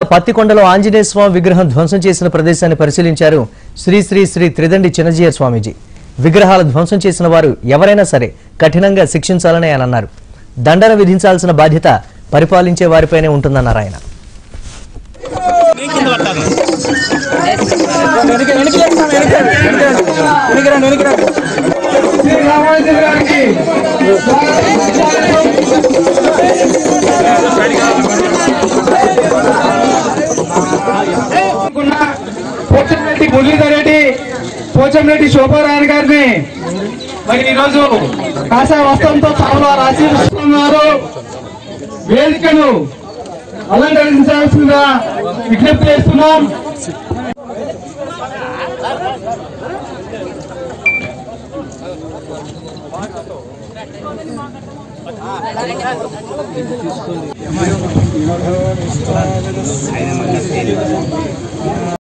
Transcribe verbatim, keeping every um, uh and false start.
పత్తికొండలో ఆంజనేయ స్వామి విగ్రహం ధ్వంసం చేసిన ప్రదేశాన్ని పరిశీలించారు శ్రీ శ్రీ శ్రీ త్రిదండి చిన్నజీయర్ స్వామీజీ. విగ్రహాల ధ్వంసం చేసిన వారు ఎవరైనా సరే కఠినంగా శిక్షించాలని ఆయన అన్నారు. దండన విధించాల్సిన బాధ్యత పరిపాలించే వారిపైనే ఉంటుందన్నారు ఆయన. పోచంరెడ్డి మురళీధర్ రెడ్డి, పోచంరెడ్డి శోభారాయణ గారిని మరి ఈరోజు కాషాయ వస్త్రంతో చాలా ఆశీర్వదిస్తున్నారు. వేదికను అలంకరించాల్సిందిగా విజ్ఞప్తి చేస్తున్నాం.